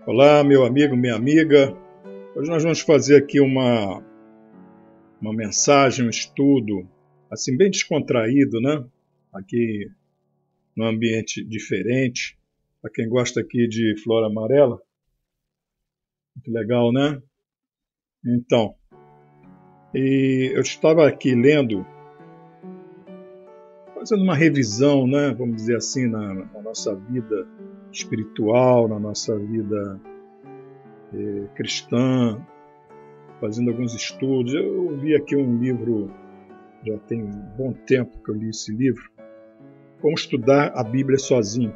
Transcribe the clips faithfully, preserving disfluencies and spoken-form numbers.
Olá, meu amigo, minha amiga. Hoje nós vamos fazer aqui uma, uma mensagem, um estudo, assim, bem descontraído, né? Aqui num ambiente diferente. Para quem gosta aqui de flor amarela. Muito legal, né? Então, e eu estava aqui lendo, fazendo uma revisão, né? Vamos dizer assim, na, na nossa vida espiritual, na nossa vida eh, cristã, fazendo alguns estudos. Eu vi aqui um livro, já tem um bom tempo que eu li esse livro, Como Estudar a Bíblia Sozinho.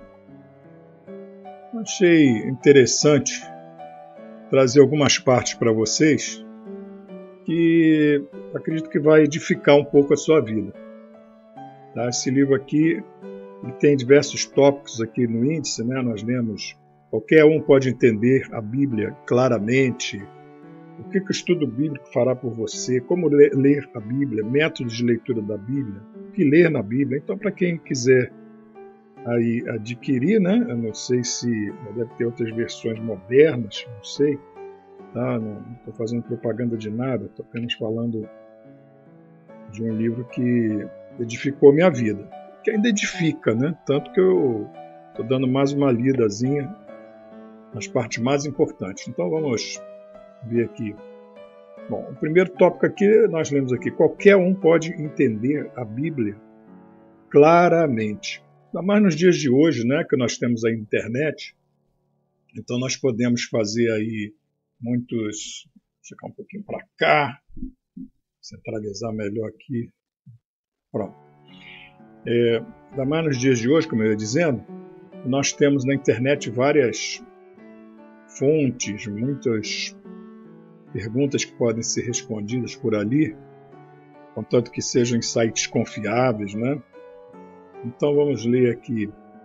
Achei interessante trazer algumas partes para vocês que acredito que vai edificar um pouco a sua vida. Tá? Esse livro aqui ele tem diversos tópicos aqui no índice, né? Nós lemos, qualquer um pode entender a Bíblia claramente, o que, que o estudo bíblico fará por você, como ler a Bíblia, métodos de leitura da Bíblia, o que ler na Bíblia. Então, para quem quiser aí adquirir, né? Eu não sei se deve ter outras versões modernas, não sei, tá? Não estou fazendo propaganda de nada, estou apenas falando de um livro que edificou minha vida, que ainda edifica, né? Tanto que eu estou dando mais uma lidazinha nas partes mais importantes. Então vamos ver aqui. Bom, o primeiro tópico aqui, nós lemos aqui, qualquer um pode entender a Bíblia claramente. Ainda mais nos dias de hoje, né, que nós temos a internet, então nós podemos fazer aí muitos... Chegar um pouquinho para cá, centralizar melhor aqui. Pronto. É, ainda mais nos dias de hoje, como eu ia dizendo, nós temos na internet várias fontes, muitas perguntas que podem ser respondidas por ali, contanto que sejam em sites confiáveis, né? Então vamos ler aqui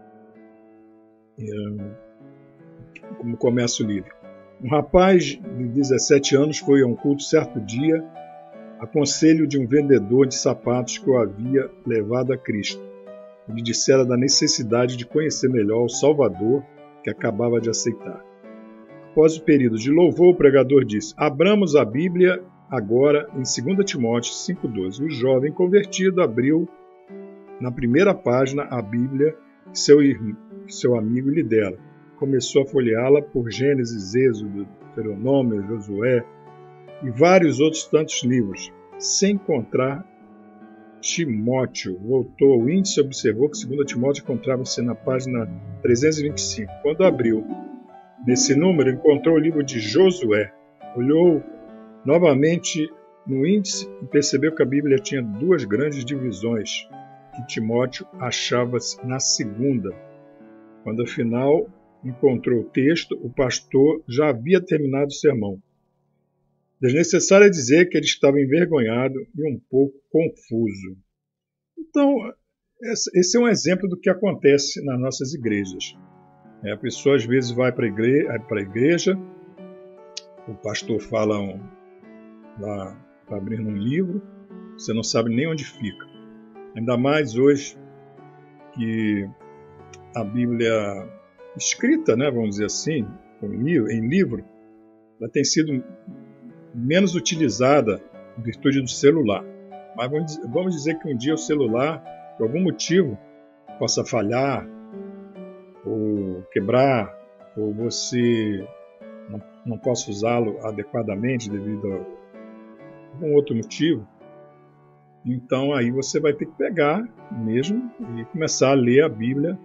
é, como começa o livro. Um rapaz de dezessete anos foi a um culto certo dia a conselho de um vendedor de sapatos que o havia levado a Cristo. Ele dissera da necessidade de conhecer melhor o Salvador que acabava de aceitar. Após o período de louvor, o pregador disse: abramos a Bíblia agora em dois Timóteo cinco doze. O jovem convertido abriu na primeira página a Bíblia que seu, que seu amigo lhe dera. Começou a folheá-la por Gênesis, Êxodo, Deuteronômio, Josué e vários outros tantos livros. Sem encontrar Timóteo, voltou ao índice e observou que dois Timóteo encontrava-se na página trezentos e vinte e cinco. Quando abriu nesse número, encontrou o livro de Josué. Olhou novamente no índice e percebeu que a Bíblia tinha duas grandes divisões, que Timóteo achava-se na segunda. Quando afinal encontrou o texto, o pastor já havia terminado o sermão. Desnecessário é dizer que ele estava envergonhado e um pouco confuso. Então, esse é um exemplo do que acontece nas nossas igrejas. É, a pessoa às vezes vai para a igreja, para a igreja, o pastor fala um, lá, está abrindo um livro, você não sabe nem onde fica. Ainda mais hoje que a Bíblia escrita, né, vamos dizer assim, em livro, ela tem sido menos utilizada em virtude do celular. Mas vamos dizer que um dia o celular, por algum motivo, possa falhar, ou quebrar, ou você não, não possa usá-lo adequadamente devido a algum outro motivo, então aí você vai ter que pegar mesmo e começar a ler a Bíblia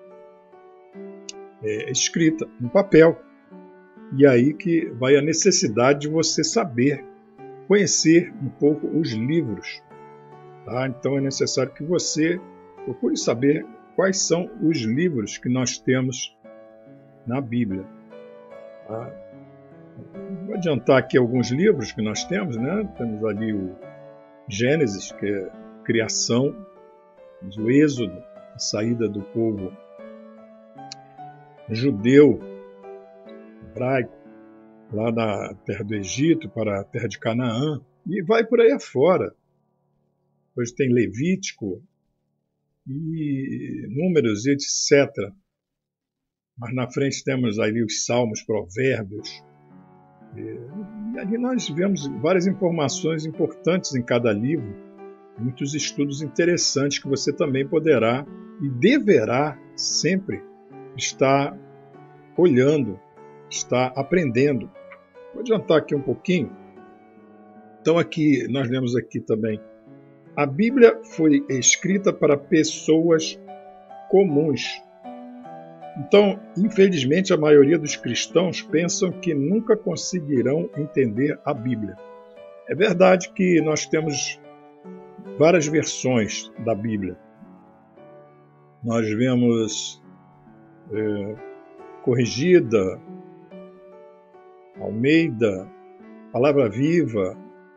é, escrita, no papel. E aí que vai a necessidade de você saber, conhecer um pouco os livros. Tá? Então é necessário que você procure saber quais são os livros que nós temos na Bíblia. Tá? Vou adiantar aqui alguns livros que nós temos, né? Temos ali o Gênesis, que é criação, o Êxodo, a saída do povo judeu, hebraico, lá da terra do Egito para a terra de Canaã, e vai por aí afora. Depois tem Levítico e Números, etcétera. mas na frente temos ali os Salmos, Provérbios. E ali nós vemos várias informações importantes em cada livro, muitos estudos interessantes que você também poderá e deverá sempre estar olhando, estar aprendendo. Vou adiantar aqui um pouquinho. Então aqui nós lemos aqui também: a Bíblia foi escrita para pessoas comuns. Então, infelizmente, a maioria dos cristãos pensam que nunca conseguirão entender a Bíblia. É verdade que nós temos várias versões da Bíblia. Nós vemos é, Corrigida, Almeida, Palavra Viva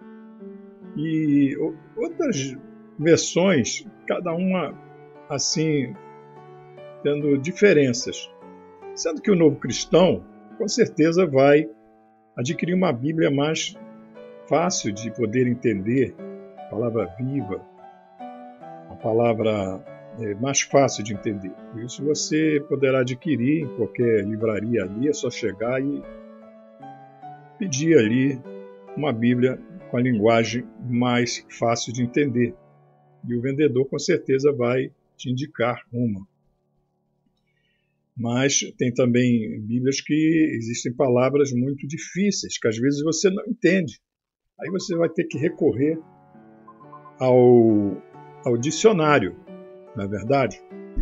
e outras versões, cada uma assim tendo diferenças. Sendo que o novo cristão, com certeza, vai adquirir uma Bíblia mais fácil de poder entender, a Palavra Viva, a palavra é mais fácil de entender. Por isso você poderá adquirir em qualquer livraria ali, é só chegar e pedir ali uma Bíblia com a linguagem mais fácil de entender. E o vendedor com certeza vai te indicar uma. Mas tem também Bíblias que existem palavras muito difíceis, que às vezes você não entende. Aí você vai ter que recorrer ao, ao dicionário, não é verdade?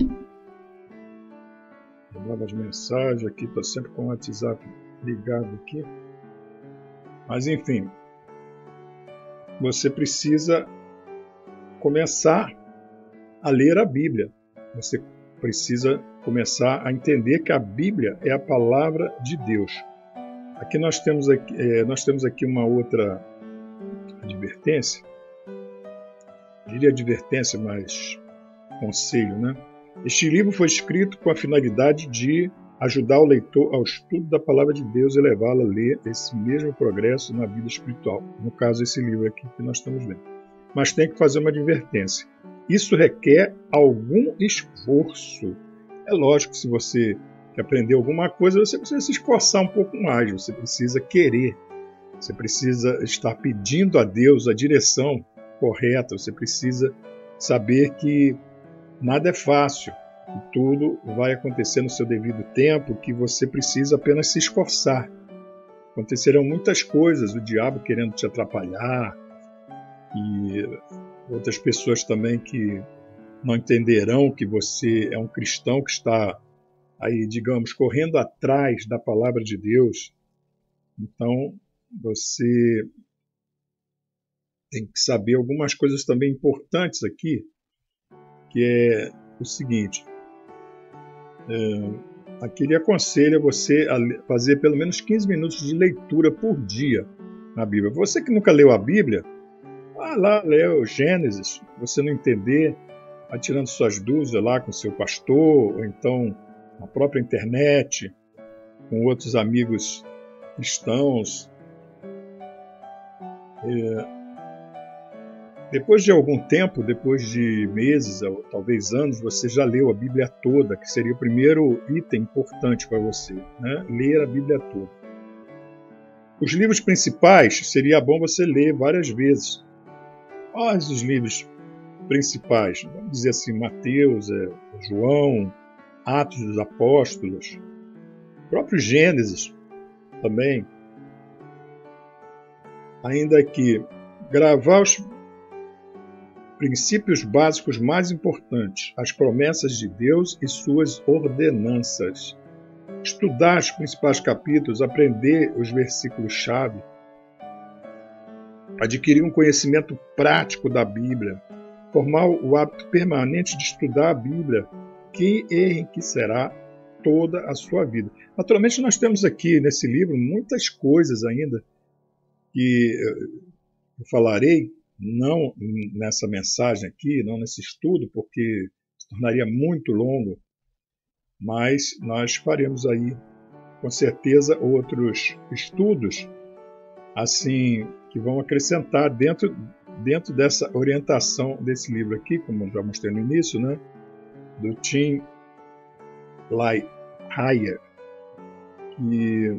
Lembrar as mensagens aqui, estou sempre com o WhatsApp ligado aqui. Mas enfim, você precisa começar a ler a Bíblia. Você precisa começar a entender que a Bíblia é a palavra de Deus. Aqui nós temos aqui, é, nós temos aqui uma outra advertência. Eu diria advertência, mas conselho, né? Este livro foi escrito com a finalidade de ajudar o leitor ao estudo da palavra de Deus e levá-lo a ler esse mesmo progresso na vida espiritual. No caso, esse livro aqui que nós estamos vendo. Mas tem que fazer uma advertência. Isso requer algum esforço. É lógico que se você quer aprender alguma coisa, você precisa se esforçar um pouco mais, você precisa querer, você precisa estar pedindo a Deus a direção correta, você precisa saber que nada é fácil, que tudo vai acontecer no seu devido tempo, que você precisa apenas se esforçar. Acontecerão muitas coisas, o diabo querendo te atrapalhar, e outras pessoas também que não entenderão que você é um cristão que está aí, digamos, correndo atrás da palavra de Deus. Então, você tem que saber algumas coisas também importantes aqui, que é o seguinte. É, aqui ele aconselha você a fazer pelo menos quinze minutos de leitura por dia na Bíblia. Você que nunca leu a Bíblia, vá lá, lê o Gênesis. Se você não entender, vai tirando suas dúvidas lá com seu pastor, ou então na própria internet, com outros amigos cristãos. É, depois de algum tempo, depois de meses ou talvez anos, você já leu a Bíblia toda, que seria o primeiro item importante para você, né? Ler a Bíblia toda. Os livros principais, seria bom você ler várias vezes. Quais os livros principais? Vamos dizer assim, Mateus, é, João, Atos dos Apóstolos, o próprio Gênesis também. Ainda que gravar os princípios básicos mais importantes, as promessas de Deus e suas ordenanças. Estudar os principais capítulos, aprender os versículos-chave, adquirir um conhecimento prático da Bíblia, formar o hábito permanente de estudar a Bíblia, que enriquecerá toda a sua vida. Naturalmente, nós temos aqui nesse livro muitas coisas ainda que eu falarei, não nessa mensagem aqui, não nesse estudo, porque se tornaria muito longo, mas nós faremos aí, com certeza, outros estudos assim que vão acrescentar dentro, dentro dessa orientação desse livro aqui, como já mostrei no início, né, do Tim Higher, que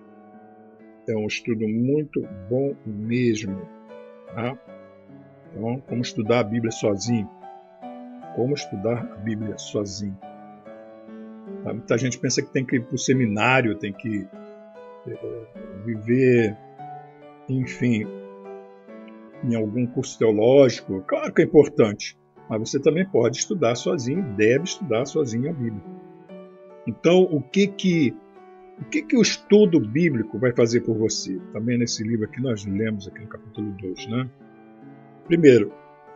é um estudo muito bom mesmo. Tá? Então, como estudar a Bíblia sozinho. Como estudar a Bíblia sozinho. Tá? Muita gente pensa que tem que ir para o seminário, tem que é, viver, enfim, em algum curso teológico. Claro que é importante, mas você também pode estudar sozinho, deve estudar sozinho a Bíblia. Então, o que que o que que o estudo bíblico vai fazer por você? Também nesse livro aqui nós lemos aqui no capítulo dois, né? Primeiro,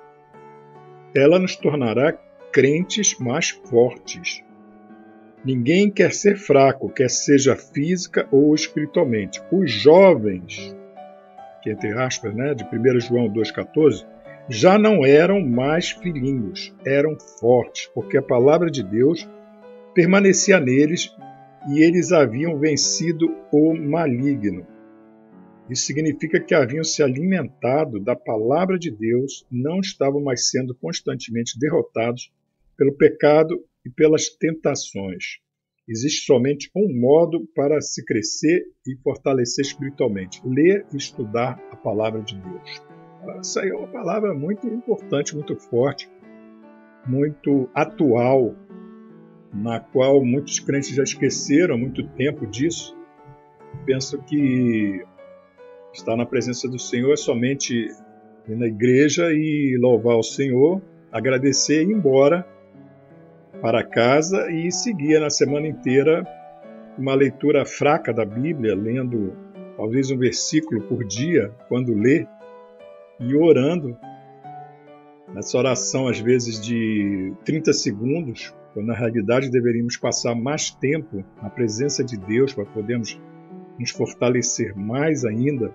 ela nos tornará crentes mais fortes. Ninguém quer ser fraco, quer seja física ou espiritualmente. Os jovens, que entre aspas, né, de primeiro João dois, catorze, já não eram mais filhinhos, eram fortes, porque a palavra de Deus permanecia neles e eles haviam vencido o maligno. Isso significa que haviam se alimentado da palavra de Deus, não estavam mais sendo constantemente derrotados pelo pecado e pelas tentações. Existe somente um modo para se crescer e fortalecer espiritualmente: ler e estudar a palavra de Deus. Essa aí é uma palavra muito importante, muito forte, muito atual, na qual muitos crentes já esqueceram há muito tempo disso. Penso que estar na presença do Senhor é somente ir na igreja e louvar o Senhor, agradecer e ir embora para casa e seguir na semana inteira uma leitura fraca da Bíblia, lendo talvez um versículo por dia, quando lê, e orando. Nessa oração, às vezes, de trinta segundos, quando na realidade deveríamos passar mais tempo na presença de Deus para podermos nos fortalecer mais ainda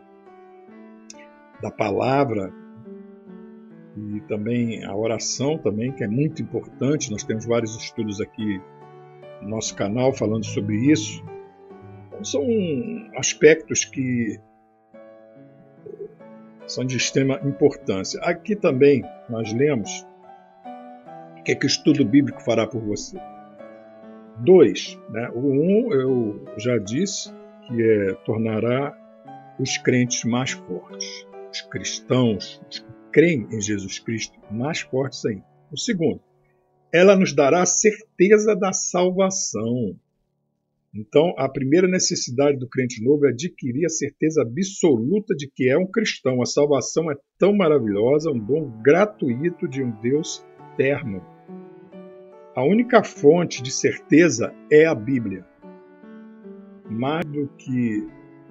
da palavra, e também a oração também, que é muito importante. Nós temos vários estudos aqui no nosso canal falando sobre isso. Então, são aspectos que são de extrema importância. Aqui também nós lemos o que é que o estudo bíblico fará por você. Dois, né? O um eu já disse, que é tornará os crentes mais fortes, os cristãos, os que creem em Jesus Cristo, mais fortes ainda. O segundo, ela nos dará a certeza da salvação. Então, a primeira necessidade do crente novo é adquirir a certeza absoluta de que é um cristão. A salvação é tão maravilhosa, um dom gratuito de um Deus eterno. A única fonte de certeza é a Bíblia. Mais do que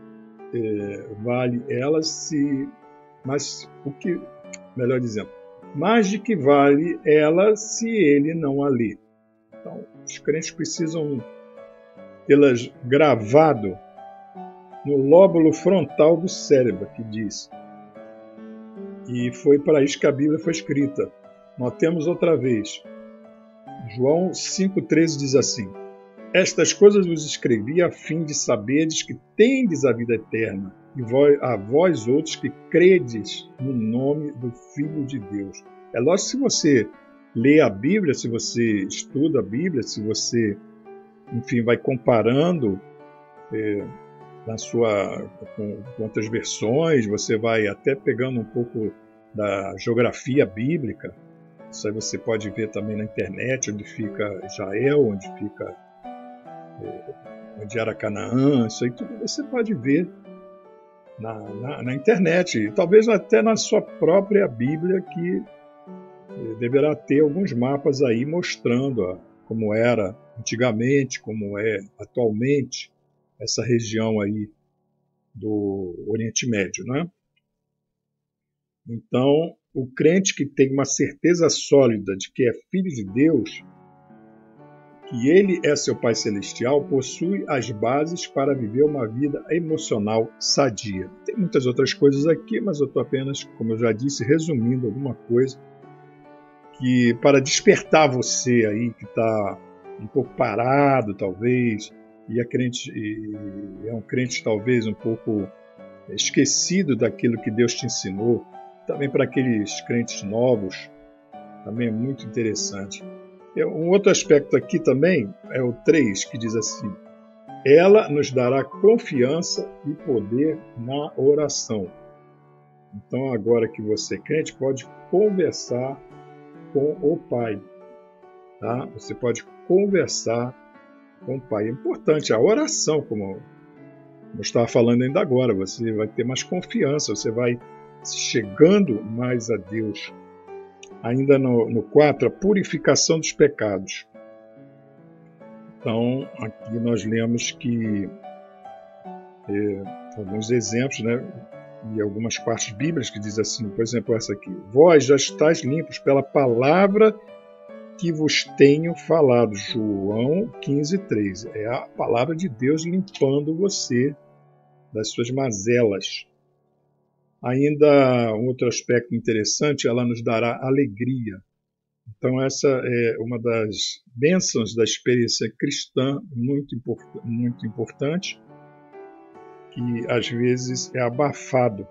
é, vale ela se... Mas o que... Melhor dizendo, mais de que vale ela se ele não a lê. Então, os crentes precisam tê-las gravado no lóbulo frontal do cérebro, que diz. E foi para isso que a Bíblia foi escrita. Notemos outra vez. João cinco, treze diz assim: estas coisas vos escrevi a fim de saberdes que tendes a vida eterna, e vós, a vós outros que credes no nome do Filho de Deus. É lógico que se você lê a Bíblia, se você estuda a Bíblia, se você, enfim, vai comparando é, na sua, com, com outras versões, você vai até pegando um pouco da geografia bíblica. Isso aí você pode ver também na internet, onde fica Israel, onde fica é, onde era Canaã. Isso aí tudo você pode ver Na, na, na internet, e talvez até na sua própria Bíblia, que eh, deverá ter alguns mapas aí mostrando a, como era antigamente, como é atualmente essa região aí do Oriente Médio, né? Então, o crente que tem uma certeza sólida de que é filho de Deus, que ele é seu Pai Celestial, possui as bases para viver uma vida emocional sadia. Tem muitas outras coisas aqui, mas eu estou apenas, como eu já disse, resumindo alguma coisa que para despertar você aí que está um pouco parado, talvez, e é, crente, e é um crente talvez um pouco esquecido daquilo que Deus te ensinou. Também para aqueles crentes novos, também é muito interessante. Um outro aspecto aqui também é o três, que diz assim: ela nos dará confiança e poder na oração. Então, agora que você é crente, pode conversar com o Pai. Tá? Você pode conversar com o Pai. É importante a oração, como eu estava falando ainda agora. Você vai ter mais confiança, você vai chegando mais a Deus. Ainda no, no quatro, a purificação dos pecados. Então, aqui nós lemos que é, alguns exemplos, né, e algumas partes bíblicas que diz assim, por exemplo, essa aqui: vós já estáis limpos pela palavra que vos tenho falado. João quinze, três. É a palavra de Deus limpando você das suas mazelas. Ainda um outro aspecto interessante, ela nos dará alegria. Então, essa é uma das bênçãos da experiência cristã, muito, import muito importante, que às vezes é abafado.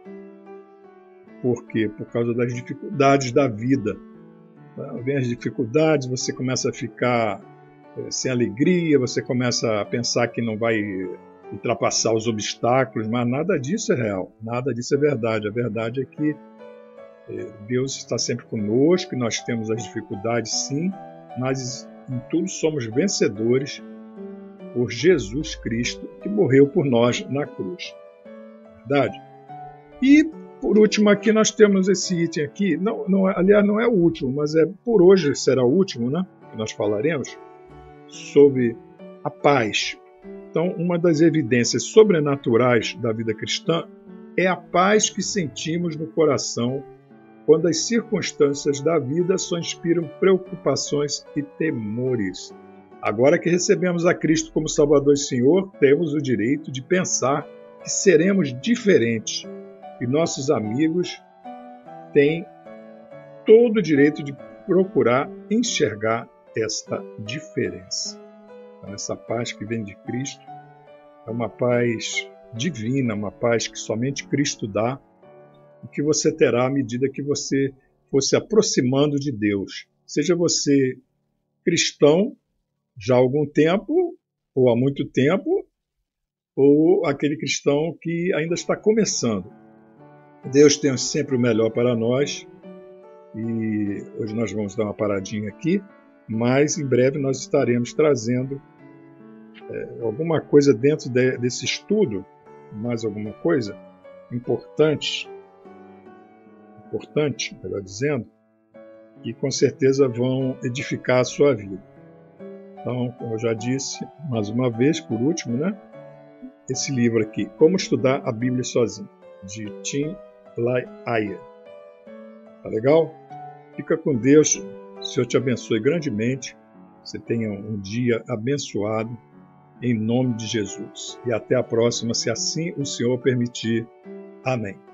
Por quê? Por causa das dificuldades da vida. Vem as dificuldades, você começa a ficar é, sem alegria, você começa a pensar que não vai ultrapassar os obstáculos, mas nada disso é real, nada disso é verdade. A verdade é que Deus está sempre conosco, nós temos as dificuldades sim, mas em tudo somos vencedores por Jesus Cristo, que morreu por nós na cruz. Verdade? E, por último, aqui nós temos esse item aqui, não, não, aliás, não é o último, mas é por hoje será o último, né? Que nós falaremos sobre a paz. Então, uma das evidências sobrenaturais da vida cristã é a paz que sentimos no coração quando as circunstâncias da vida só inspiram preocupações e temores. Agora que recebemos a Cristo como Salvador e Senhor, temos o direito de pensar que seremos diferentes e nossos amigos têm todo o direito de procurar enxergar esta diferença. Então, essa paz que vem de Cristo é uma paz divina, uma paz que somente Cristo dá, e que você terá à medida que você for se aproximando de Deus. Seja você cristão já há algum tempo, ou há muito tempo, ou aquele cristão que ainda está começando. Deus tem sempre o melhor para nós, e hoje nós vamos dar uma paradinha aqui, mas em breve nós estaremos trazendo é, alguma coisa dentro de, desse estudo, mais alguma coisa importante, importante, melhor dizendo, que com certeza vão edificar a sua vida. Então, como eu já disse, mais uma vez, por último, né, esse livro aqui, Como Estudar a Bíblia Sozinho, de Tim LaHaye. Tá legal? Fica com Deus, o Senhor te abençoe grandemente, você tenha um dia abençoado, em nome de Jesus. E até a próxima, se assim o Senhor permitir. Amém.